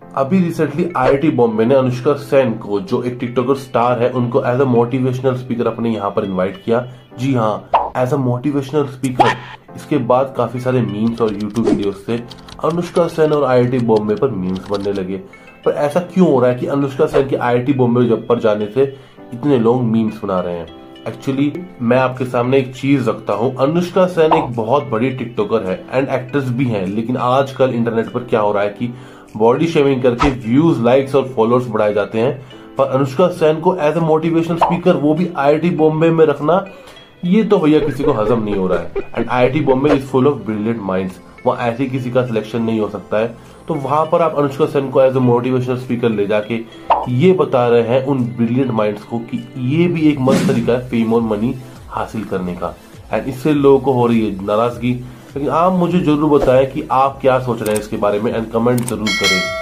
अभी recently IIT Bombay ने अनुष्का सेन को, जो एक टिकटॉकर स्टार है, उनको एज अ मोटिवेशनल स्पीकर अपने यहाँ पर इनवाइट किया। जी हाँ, एज अ मोटिवेशनल स्पीकर। इसके बाद काफी सारे मीम्स और यूट्यूब वीडियोस से अनुष्का सेन और आईआईटी बॉम्बे पर मीम्स बनने लगे। पर ऐसा क्यों हो रहा है कि अनुष्का सेन के आईआईटी बॉम्बे पर जाने से इतने लोग मीम्स बना रहे हैं? एक्चुअली मैं आपके सामने एक चीज रखता हूँ। अनुष्का सेन एक बहुत बड़ी टिकटॉकर है एंड एक्ट्रेस भी है, लेकिन आजकल इंटरनेट पर क्या हो रहा है कि बॉडी शेमिंग करके व्यूज, लाइक्स और फॉलोअर्स बढ़ाए जाते हैं। पर अनुष्का सेन को एज ए मोटिवेशनल स्पीकर, वो भी आईआईटी बॉम्बे में रखना, ये तो भैया किसी को हजम नहीं हो रहा है। And IIT Bombay is full of brilliant minds, वहां ऐसे किसी का सिलेक्शन नहीं हो सकता है। तो वहां पर आप अनुष्का सेन को एज ए मोटिवेशनल स्पीकर ले जाके ये बता रहे हैं उन ब्रिलियंट माइंड्स को कि ये भी एक मस्त तरीका है फेम और मनी हासिल करने का। एंड इससे लोगों को हो रही है नाराजगी। लेकिन आप मुझे जरूर बताएं कि आप क्या सोच रहे हैं इसके बारे में, एंड कमेंट जरूर करें।